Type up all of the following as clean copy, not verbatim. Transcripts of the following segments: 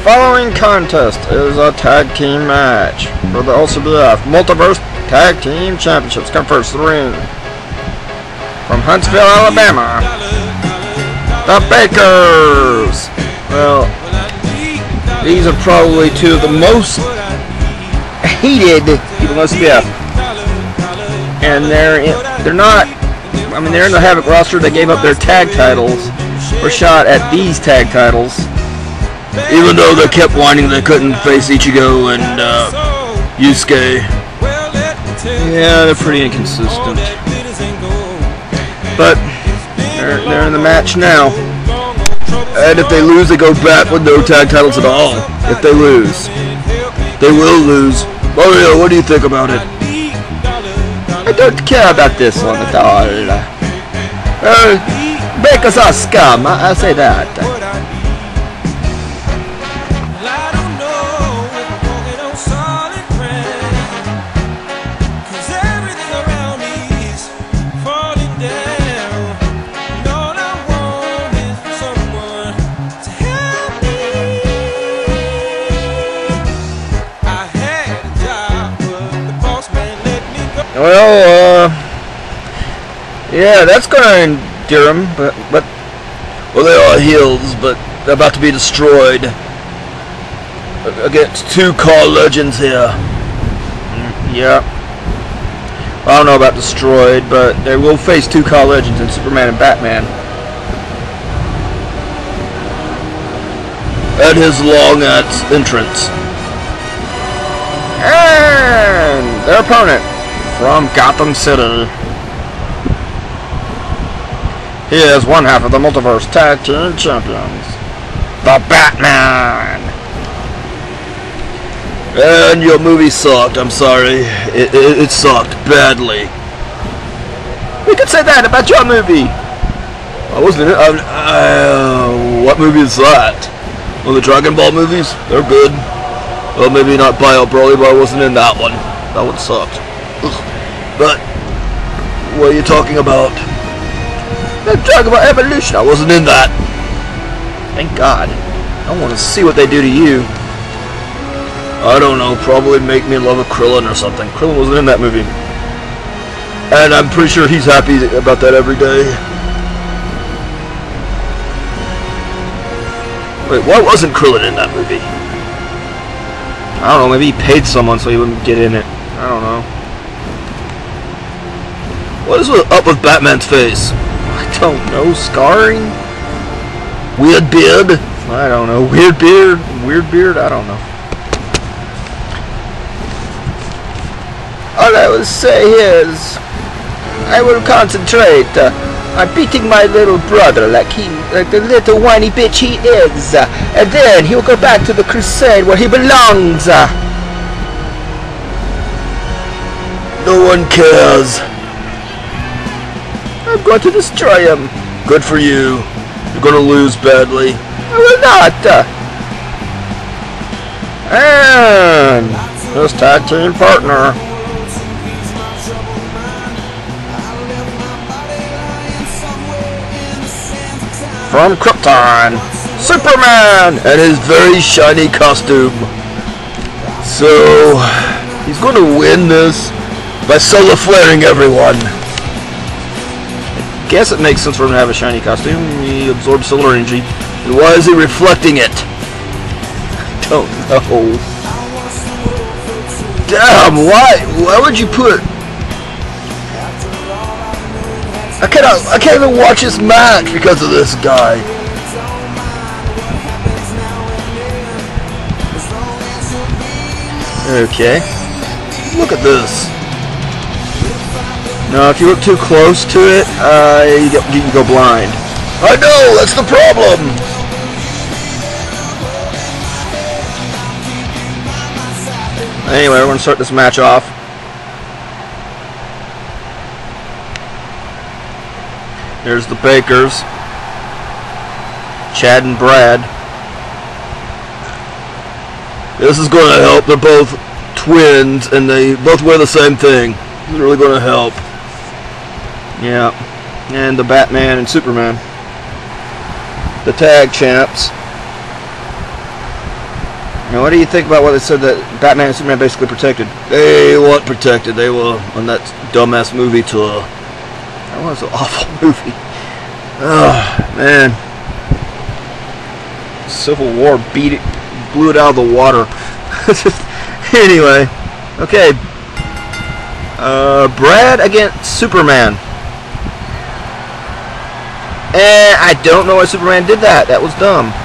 Following contest is a tag team match for the LCBF Multiverse Tag Team Championships. Come first to the ring. From Huntsville, Alabama, the Bakers. Well, these are probably two of the most hated people in LCBF. And they're not, I mean, they're in the Havoc roster. They gave up their tag titles for a shot at these tag titles. Even though they kept whining they couldn't face Ichigo and Yusuke. Yeah, they're pretty inconsistent. But they're in the match now. And if they lose, they go back with no tag titles at all. If they lose. They will lose. Mario, what do you think about it? I don't care about this one at all. Bakers are scum, I'll say that. Well, yeah, that's gonna endear them, but well, they are heels, but they're about to be destroyed against two car legends here. Yeah, I don't know about destroyed, but they will face two car legends in Superman and Batman. At his long entrance, and their opponent from Gotham City. He is one half of the Multiverse Tag Team Champions, the Batman. And your movie sucked. I'm sorry. It sucked badly. We could say that about your movie. I wasn't in it. What movie is that? Well, the Dragon Ball movies? They're good. Well, maybe not Bio Broly, but I wasn't in that one. That one sucked. But what are you talking about? I'm talking about Evolution. I wasn't in that. Thank God. I want to see what they do to you. I don't know. Probably make me in love with Krillin or something. Krillin wasn't in that movie. And I'm pretty sure he's happy about that every day. Wait, why wasn't Krillin in that movie? I don't know. Maybe he paid someone so he wouldn't get in it. I don't know. What is up with Batman's face? I don't know. Scarring? Weird beard? I don't know. Weird beard? Weird beard? I don't know. All I will say is, I will concentrate on beating my little brother like the little whiny bitch he is, and then he'll go back to the crusade where he belongs. No one cares. I'm going to destroy him. Good for you. You're going to lose badly. I will not. And his tag team partner. From Krypton, Superman, and his very shiny costume. So, he's going to win this by solar flaring everyone. I guess it makes sense for him to have a shiny costume. He absorbs solar energy. And why is he reflecting it? I don't know. Damn, why would you put... I can't even watch this match because of this guy. Okay. Look at this. Now, if you look too close to it, you can go blind. I know, that's the problem! Anyway, we're going to start this match off. There's the Bakers. Chad and Brad. This is going to help. They're both twins, and they both wear the same thing. It's really going to help. Yeah. And the Batman and Superman. The tag champs. Now, what do you think about what they said that Batman and Superman basically protected? They weren't protected. They were on that dumbass movie tour. That was an awful movie. Oh, man. Civil War blew it out of the water. Anyway, okay. Brad against Superman. And I don't know why Superman did that. That was dumb.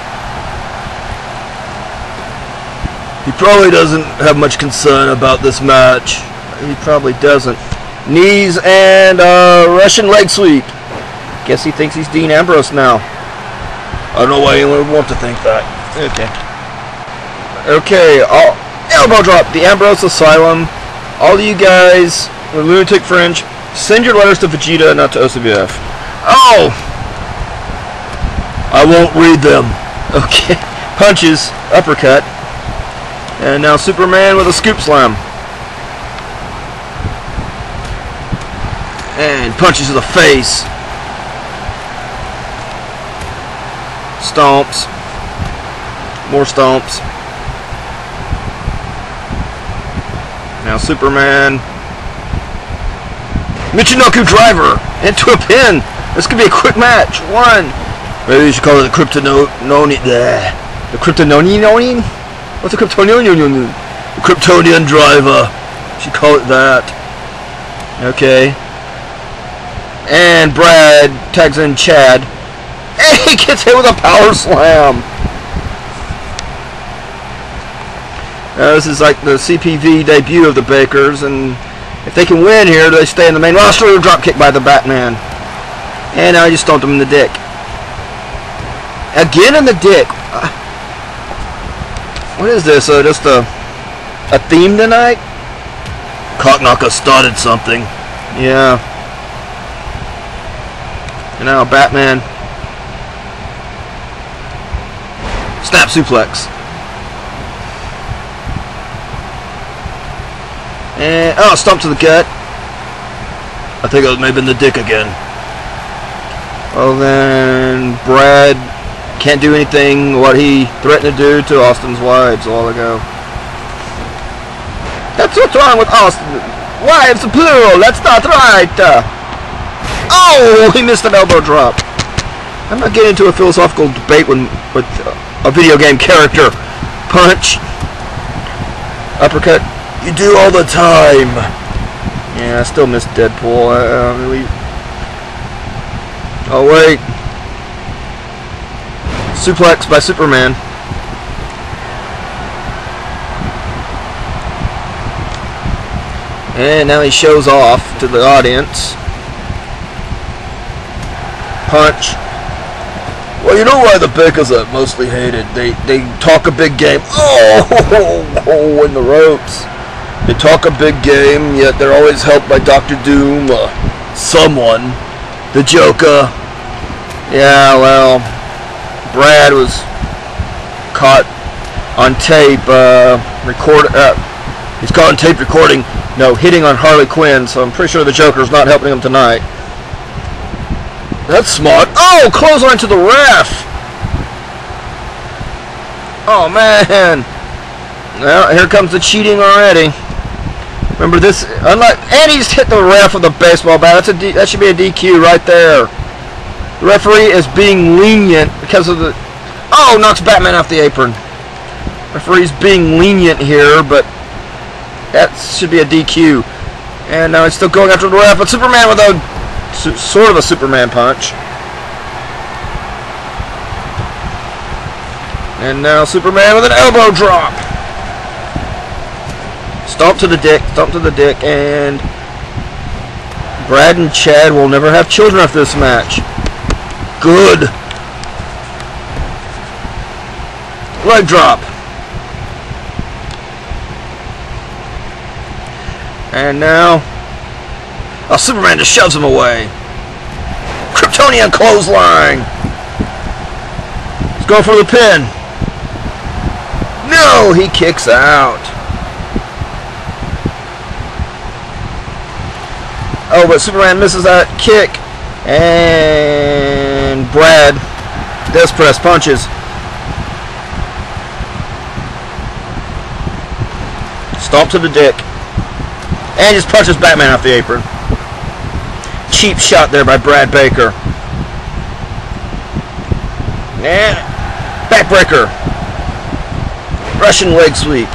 He probably doesn't have much concern about this match. He probably doesn't. Knees and Russian leg sweep. Guess he thinks he's Dean Ambrose now. I don't know why anyone would want to think that. Okay. Okay, elbow drop. The Ambrose Asylum. All of you guys with Lunatic Fringe, send your letters to Vegeta, not to OCBF. Oh! I won't read them. Okay. Punches. Uppercut. And now Superman with a scoop slam. And punches to the face. Stomps. More stomps. Now Superman. Michinoku driver into a pin. This could be a quick match. One. Maybe you should call it the Kryptononian. The Kryptononian? What's a Kryptonian? The Kryptonian driver. You should call it that. Okay. And Brad tags in Chad. And he gets hit with a power slam. This is like the CPV debut of the Bakers, and if they can win here, they stay in the main roster. Drop kick by the Batman. And now he just stomped him in the dick. Again in the dick. What is this? Just a theme tonight? Cockknocker started something. Yeah. And now Batman. Snap suplex. And stomp to the gut. I think it was maybe in the dick again. Well then, Brad can't do anything what he threatened to do to Austin's wives a while ago. That's what's wrong with Austin. Wives plural. That's not right. Oh, he missed an elbow drop. I'm not getting into a philosophical debate with a video game character. Punch. Uppercut. You do all the time. Yeah, I still miss Deadpool. Oh, wait. Suplex by Superman. And now he shows off to the audience. Punch. Well, you know why the Bakers are mostly hated? They talk a big game. Oh, in the ropes. They talk a big game, yet they're always helped by Dr. Doom or someone. The Joker. Yeah, well, Brad was caught on tape he's caught on tape recording, hitting on Harley Quinn, so I'm pretty sure the Joker's not helping him tonight. That's smart. Oh, clothesline to the ref. Oh, man. Well, here comes the cheating already. Remember this, and he's hit the ref with a baseball bat. That should be a DQ right there. The referee is being lenient because of the... Oh, knocks Batman off the apron. Referee's being lenient here, but that should be a DQ. And now he's still going after the ref, but Superman with a sort of a Superman punch. And now Superman with an elbow drop. Stomp to the dick, and Brad and Chad will never have children after this match. Good. Leg drop. And now, Superman just shoves him away. Kryptonian clothesline. He's going for the pin. No, he kicks out. Oh, but Superman misses that kick. And Brad death press punches. Stomp to the dick. And just punches Batman off the apron. Cheap shot there by Brad Baker. And backbreaker. Russian leg sweep.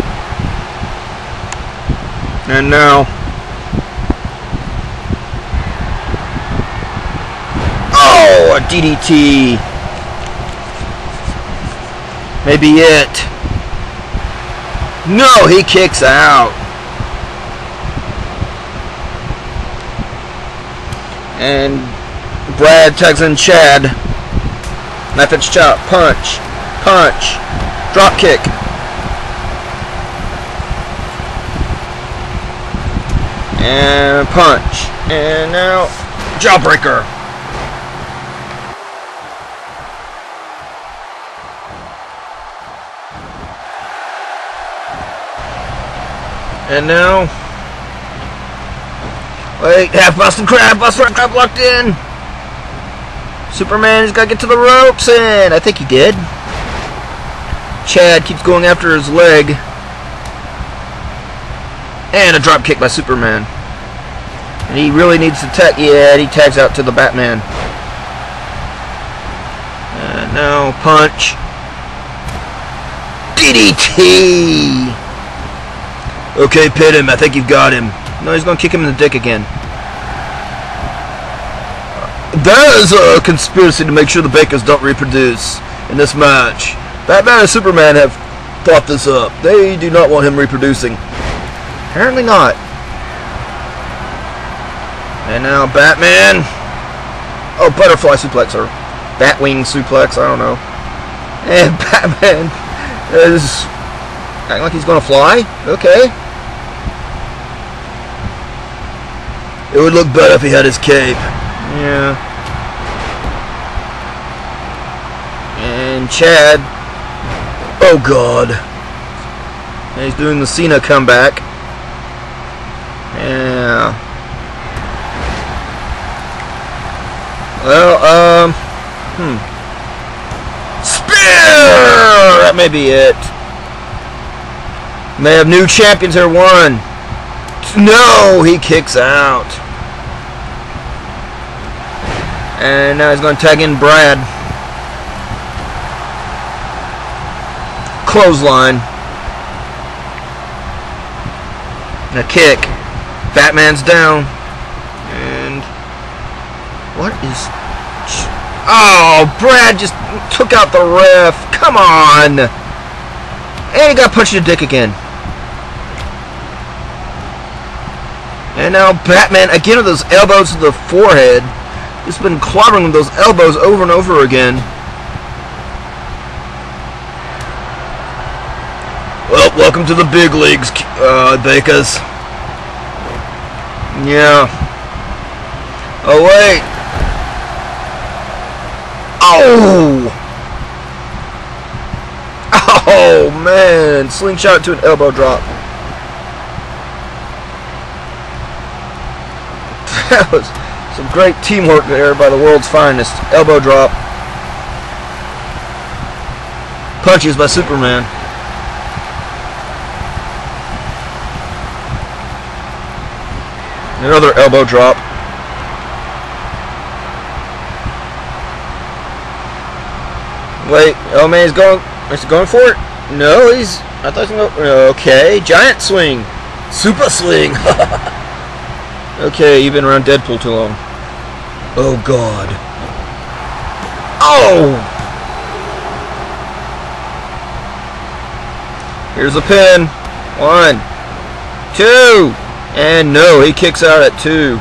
And now, oh, a DDT. Maybe it. No, he kicks out. And Brad tags in Chad. Knife edge chop. Punch. Punch. Drop kick. And punch. And now jawbreaker. And now, wait, half Boston Crab locked in. Superman's got to get to the ropes, and I think he did. Chad keeps going after his leg. And a drop kick by Superman. And he really needs to tag. Yeah, he tags out to the Batman. And now, punch. DDT! Okay, pit him. I think you've got him. No, he's going to kick him in the dick again. That is a conspiracy to make sure the Bakers don't reproduce in this match. Batman and Superman have thought this up. They do not want him reproducing. Apparently not. And now Batman. Oh, butterfly suplex or Batwing suplex. I don't know. And Batman is acting like he's going to fly. Okay. It would look better if he had his cape. Yeah. And Chad. Oh God. And he's doing the Cena comeback. Yeah. Well, Spear! That may be it. May have new champions here. One. No, he kicks out. And now he's going to tag in Brad. Clothesline. And a kick. Batman's down. And what is... Oh, Brad just took out the ref. Come on. And he got punched in the dick again. And now Batman, again with those elbows to the forehead. He's been clobbering with those elbows over and over again. Well, welcome to the big leagues, Bakers. Yeah. Oh, wait. Oh! Oh, man. Slingshot to an elbow drop. That was some great teamwork there by the world's finest. Elbow drop. Punches by Superman. Another elbow drop. Wait, oh man, is he going for it? No, I thought he was going, okay, giant swing. Super swing. Okay, you've been around Deadpool too long. Oh, God. Oh! Here's a pin. 1, 2. And no, he kicks out at 2.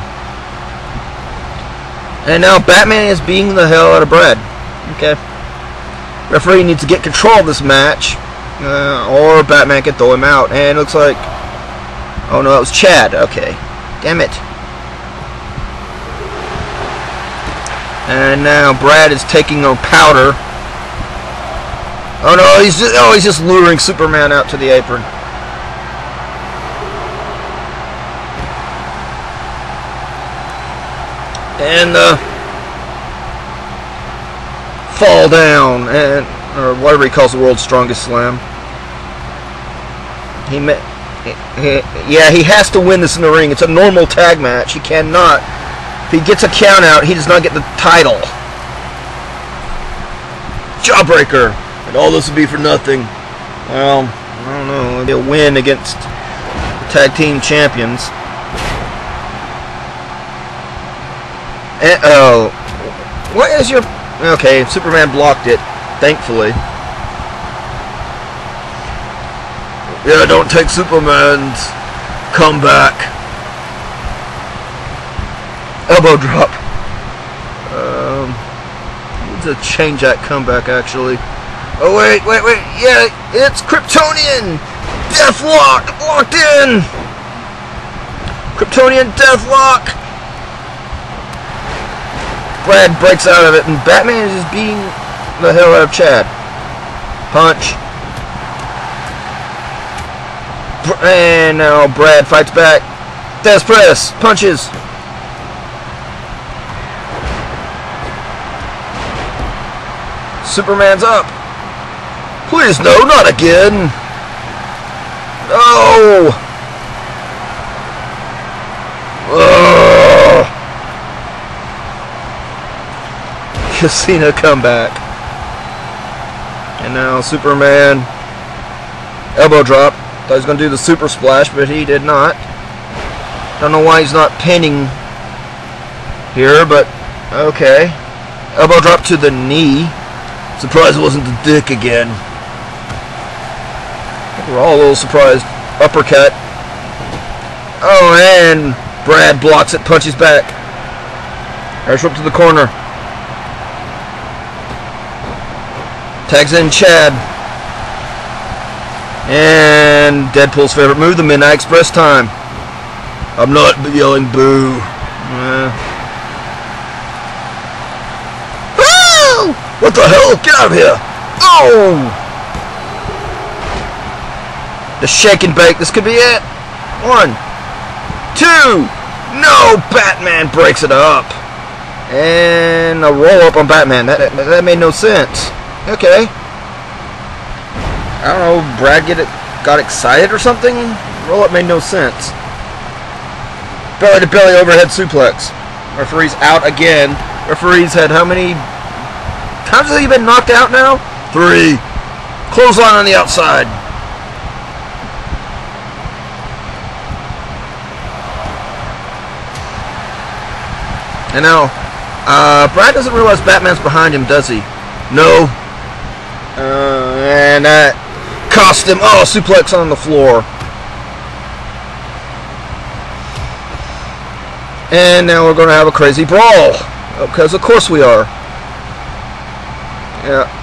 And now Batman is beating the hell out of Brad. Okay. Referee needs to get control of this match. Or Batman can throw him out. And it looks like... Oh, no, it was Chad. Okay. Damn it. And now Brad is taking on Powder. Oh no, he's just luring Superman out to the apron. And fall down, or whatever he calls the world's strongest slam. Yeah, he has to win this in the ring. It's a normal tag match. He cannot. If he gets a count out, he does not get the title. Jawbreaker. And all this would be for nothing. Well, I don't know. It'll be a win against the tag team champions. Oh. What is your... Okay, Superman blocked it. Thankfully. Yeah, don't take Superman's comeback. Elbow drop. Need to change that comeback, actually. Oh, wait. Yeah, it's Kryptonian Deathlock locked in. Kryptonian Deathlock. Brad breaks out of it, and Batman is just beating the hell out of Chad. Punch. And now Brad fights back. Death press. Punches. Superman's up. Please, no, not again. No. Ugh. Casino comeback. And now Superman. Elbow drop. Thought he was going to do the super splash, but he did not. Don't know why he's not pinning here, but okay. Elbow drop to the knee. Surprised it wasn't the dick again. We're all a little surprised. Uppercut. Oh, and Brad blocks it, punches back. Irish whip to the corner. Tags in Chad. And Deadpool's favorite move, the Midnight Express time. I'm not yelling boo. Woo! What the hell? Get out of here! Oh! The shake and bake. This could be it. 1, 2. No! Batman breaks it up. And a roll up on Batman. That made no sense. Okay. I don't know, Brad got excited or something? Roll up made no sense. Belly to belly overhead suplex. Referee's out again. Referee's had how many times has he been knocked out now? 3. Clothesline on the outside. And now, Brad doesn't realize Batman's behind him, does he? No. And that cost him. Oh, suplex on the floor. And now we're going to have a crazy brawl. Because of course we are. Yeah.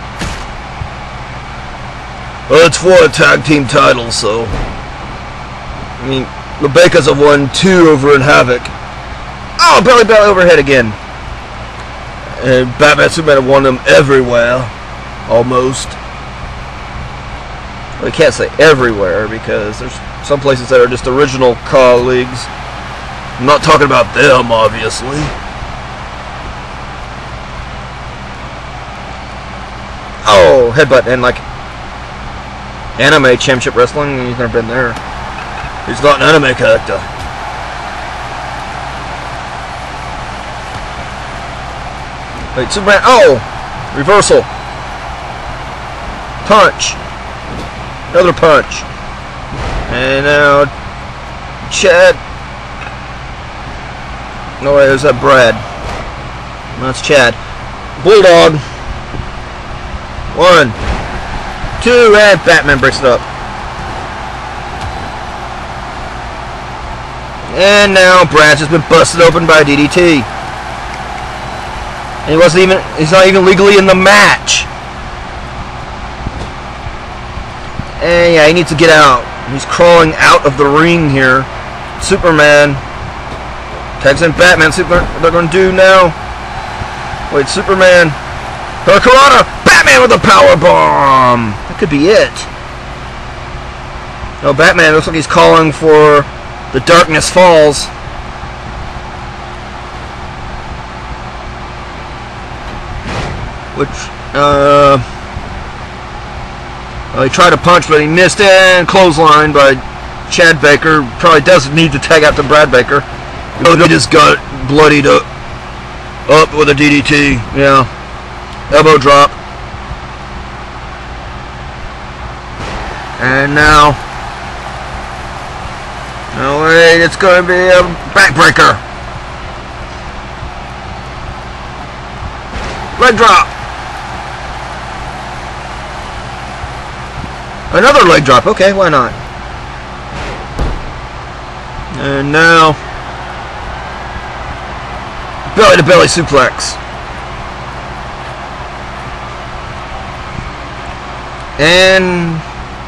Well, it's for a tag team title, so. I mean, the Bakers have won 2 over in Havoc. Oh, belly overhead again. And Batman Superman have won them everywhere. Almost. Well, you can't say everywhere because there's some places that are just original colleagues. I'm not talking about them, obviously. Oh, headbutt and like anime championship wrestling. He's never been there. He's not an anime character. Wait, Superman. Oh, reversal. Punch. Another punch. And now Chad. No way, there's that Brad. That's Chad. Bulldog. 1, 2, and Batman breaks it up. And now Brad's just been busted open by DDT. And he's not even legally in the match. And yeah, he needs to get out. He's crawling out of the ring here. Superman tags in Batman. What they're going to do now? Wait, Superman. Hurricanrana. Batman with a power bomb. That could be it. No, Batman looks like he's calling for the Darkness Falls. Which, well, he tried to punch, but he missed, and clothesline by Chad Baker. Probably doesn't need to tag out to Brad Baker. Oh, he just got bloodied up with a DDT. Yeah. Elbow drop. And now, no wait, it's going to be a backbreaker. Leg drop. Another leg drop. Okay, why not? And now, belly to belly suplex. And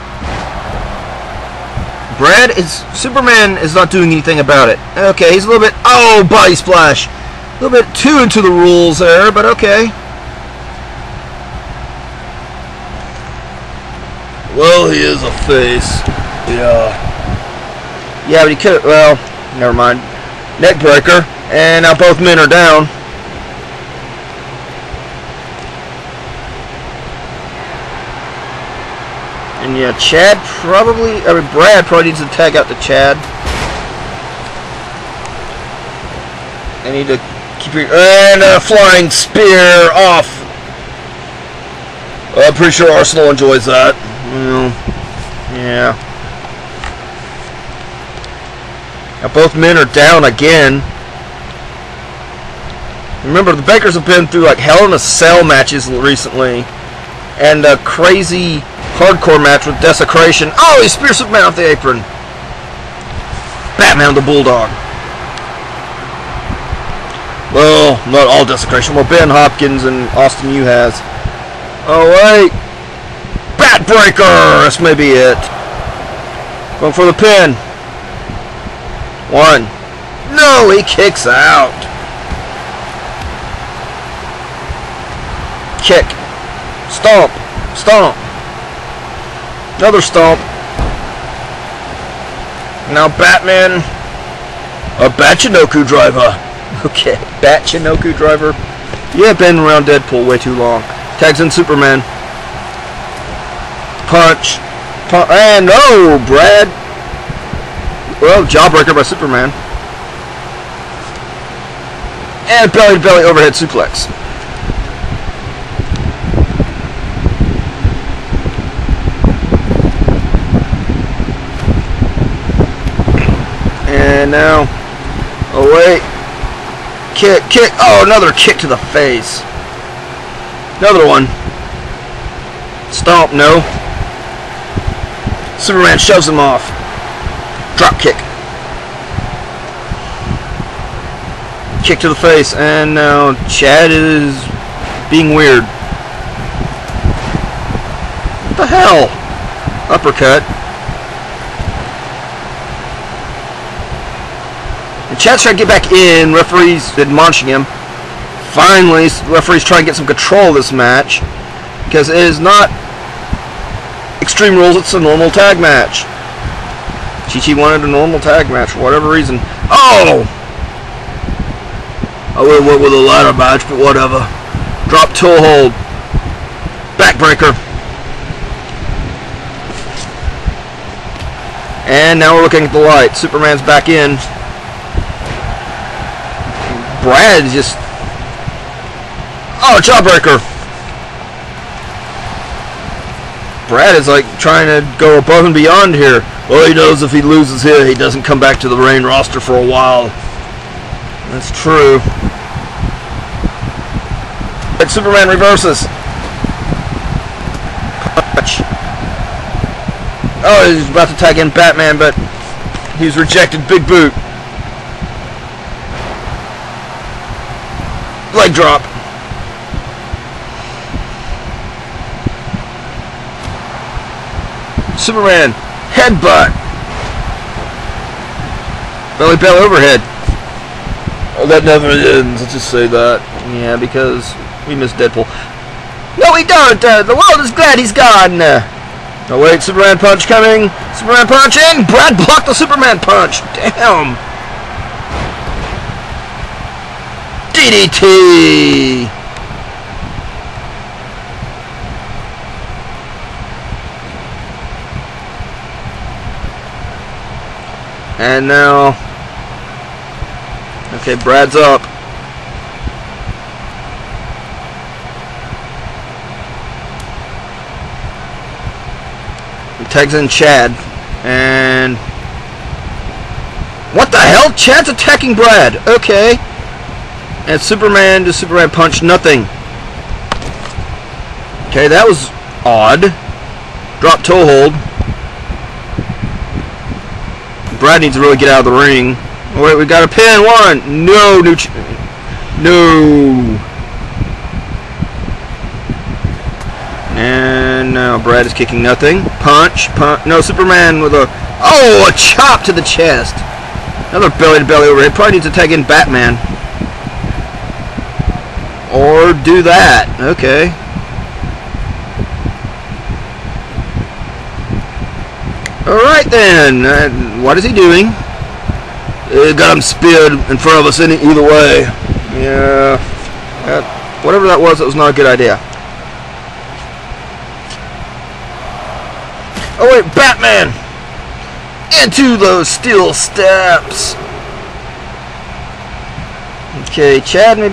Superman is not doing anything about it. Okay, he's a little bit, oh, body splash. A little bit too into the rules there, but okay. Well, he is a face. Yeah. Yeah, but he could, well, never mind. Neck breaker, and now both men are down. And yeah, Brad probably needs to tag out to Chad. I need to keep your, and a flying spear off. I'm pretty sure Arsenal enjoys that. Well, yeah. Now both men are down again. Remember, the Bakers have been through like Hell in a Cell matches recently, and a crazy hardcore match with Desecration. Oh, he spears Superman off the apron. Batman the Bulldog. Well, not all Desecration. Well, Ben Hopkins and Austin Yu has. Oh wait, Batbreaker. This may be it. Going for the pin. One. No, he kicks out. Kick. Stomp. Stomp. Another stomp. Now Batman. A Batchinoku driver. Okay, Batchinoku driver. Yeah, been around Deadpool way too long. Tags in Superman. Punch. And no, Brad. Well, jawbreaker by Superman. And belly to belly overhead suplex. And now, oh wait, kick, oh, another kick to the face. Another one. Stomp, no. Superman shoves him off. Drop kick. Kick to the face, and now Chad is being weird. What the hell? Uppercut. And Chad's trying to get back in. Referee's admonishing him. Finally, referee's trying to get some control of this match, because it is not Extreme Rules, it's a normal tag match. Chi-Chi wanted a normal tag match for whatever reason. Oh! I would have went with a ladder match, but whatever. Drop toe hold. Backbreaker. And now we're looking at the light. Superman's back in. Brad just... Oh, jawbreaker. Brad is like trying to go above and beyond here. Well, he knows if he loses here, he doesn't come back to the main roster for a while. That's true. But Superman reverses. Punch. Oh, he's about to tag in Batman, but he's rejected. Big boot. Leg drop. Superman headbutt. Belly belly overhead. Oh, that never ends. Let's just say that. Yeah, because we miss Deadpool. No, we don't. The world is glad he's gone. Oh wait, Superman punch coming. Superman punch in. Brad blocked the Superman punch. Damn. DDT. And now, okay, Brad's up. He tags in Chad. And what the hell? Chad's attacking Brad. Okay. And Superman to Superman punch. Nothing. Okay, that was odd. Drop toe hold. Brad needs to really get out of the ring. Oh, wait, we got a pin. One. No. No. And now Brad is kicking nothing. Punch. No, Superman with a... Oh, a chop to the chest. Another belly-to-belly overhead. Probably needs to tag in Batman. Or do that. Okay. Alright then. What is he doing? Got him speared in front of us either way. Yeah. Whatever that was not a good idea. Oh wait, Batman! Into those steel steps! Okay, Chad may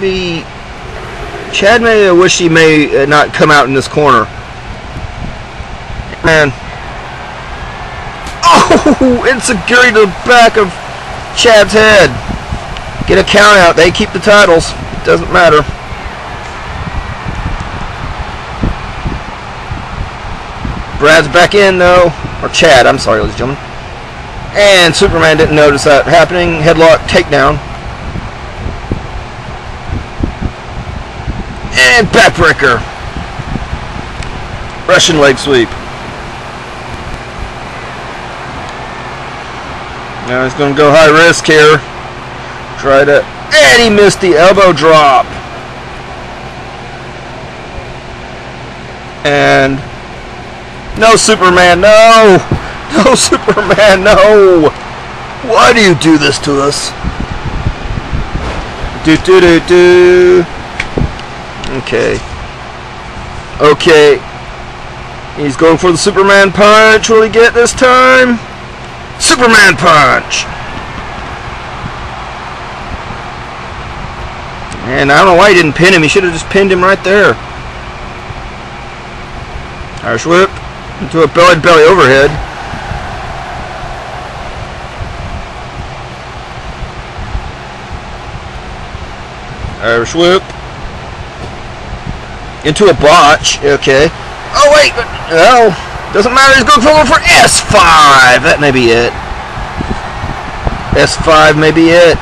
wish he may not come out in this corner. Man. Oh! Enziguri to the back of Chad's head. Get a count out. They keep the titles. It doesn't matter. Brad's back in though. Or Chad, I'm sorry, ladies and gentlemen. And Superman didn't notice that happening. Headlock, takedown. And backbreaker. Russian leg sweep. Now he's going to go high risk here. Try to... And he missed the elbow drop. And... No, Superman, no! No, Superman, no! Why do you do this to us? Do. Okay. Okay. He's going for the Superman punch. Will he get this time? Superman punch! And I don't know why he didn't pin him. He should have just pinned him right there. Irish whip. Into a belly-to-belly overhead. Irish whip. Into a botch. Okay. Oh, wait. No. Doesn't matter. He's going for S5. That may be it. S5 may be it.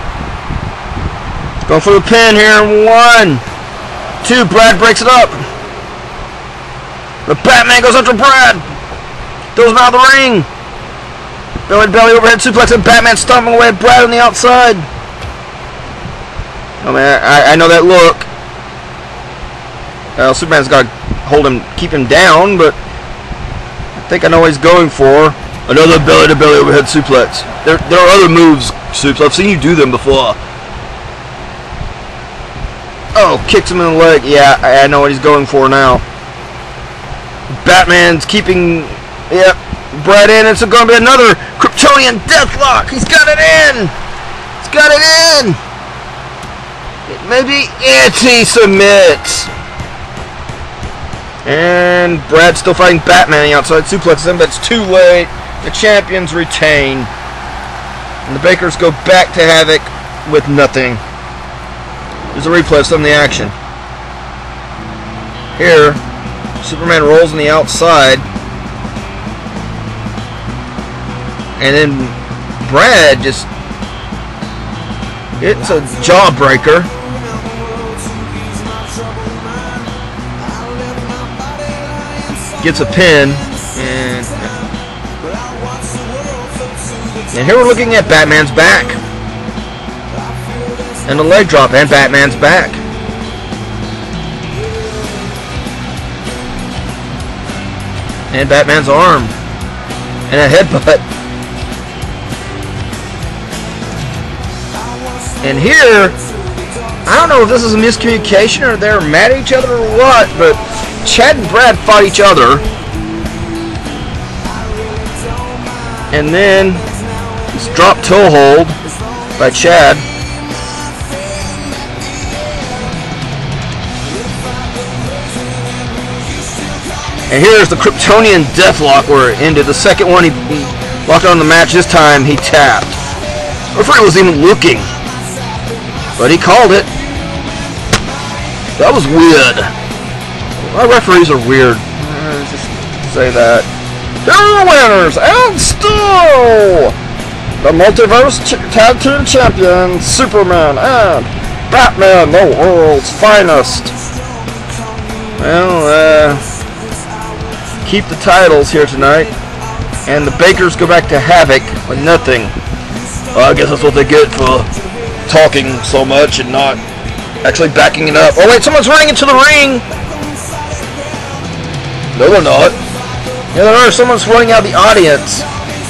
Going for the pin here. 1, 2. Brad breaks it up. The Batman goes after Brad. Throws him out of the ring. Belly overhead suplex and Batman stomping away at Brad on the outside. Oh man, I know that look. Superman's got to hold him, keep him down, but I think I know what he's going for. Another belly-to-belly overhead suplex. There are other moves, Supes. I've seen you do them before. Oh, kicks him in the leg. Yeah, I know what he's going for now. Batman's keeping, yep, Brad in. It's going to be another Kryptonian deathlock. He's got it in. He's got it in. Maybe he submits. And Brad's still fighting Batman on the outside. Suplexes him, but it's too late. The champions retain. And the Bakers go back to Havoc with nothing. There's a replay of some of the action. Here, Superman rolls on the outside. And then Brad just... It's a jawbreaker. Gets a pin. And here we're looking at Batman's back. And the leg drop, and Batman's back. And Batman's arm. And a headbutt. And here, I don't know if this is a miscommunication or they're mad at each other or what, but Chad and Brad fought each other. And then He's dropped toe hold by Chad. And here's the Kryptonian Deathlock where it ended. The second one, he locked on the match. This time, he tapped. The referee wasn't even looking. But he called it. That was weird. My referees are weird. Just say that. Here are the winners, and still the Multiverse Tag Team Champions, Superman and Batman, the world's finest. Well, keep the titles here tonight, and the Bakers go back to Havoc with nothing. Well, I guess that's what they get for talking so much and not actually backing it up. Oh wait, someone's running into the ring! No, they're not. Yeah, there are. Someone's running out of the audience.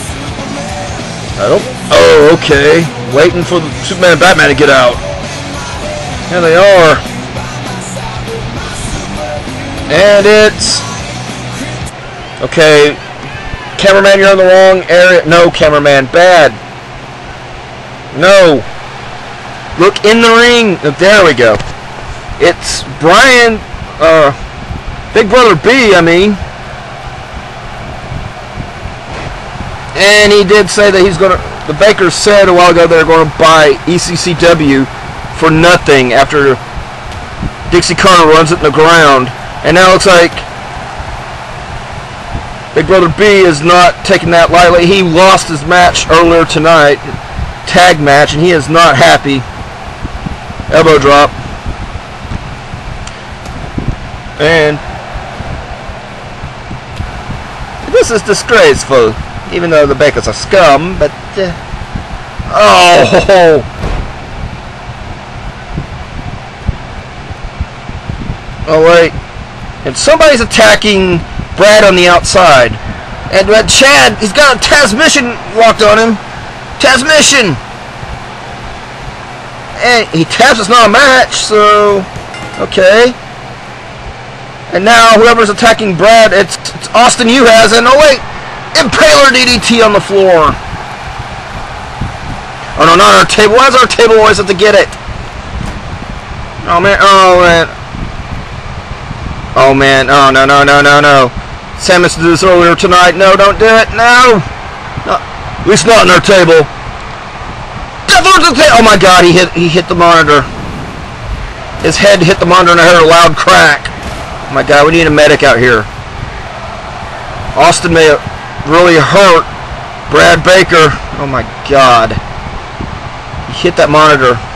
I don't... Oh, okay. Waiting for the Superman and Batman to get out. Yeah, they are. And it's... Okay. Cameraman, you're in the wrong area. No, cameraman. Bad. No. Look in the ring. There we go. It's Brian... Big Brother B, I mean. And he did say that he's going to... The Bakers said a while ago they're going to buy ECCW for nothing after Dixie Carter runs it in the ground. And now it looks like Big Brother B is not taking that lightly. He lost his match earlier tonight. Tag match. And he is not happy. Elbow drop. And... This is disgraceful, even though the Bakers are scum, but... oh! Oh, wait. And somebody's attacking Brad on the outside. And Chad, he's got a Tasmission locked on him. Tasmission! And he taps, it's not a match, so... Okay. And now whoever's attacking Brad, it's Austin Uhas, and oh wait, Impaler DDT on the floor. Oh no, not our table. Why does our table always have to get it? Oh man, oh man. Oh man, oh no, no, no, no, no. Sam used to do this earlier tonight. No, don't do it, no. At least not on our table. Oh my god, he hit the monitor. His head hit the monitor and I heard a loud crack. Oh my god, we need a medic out here. Austin may have really hurt Brad Baker. Oh my god. He hit that monitor.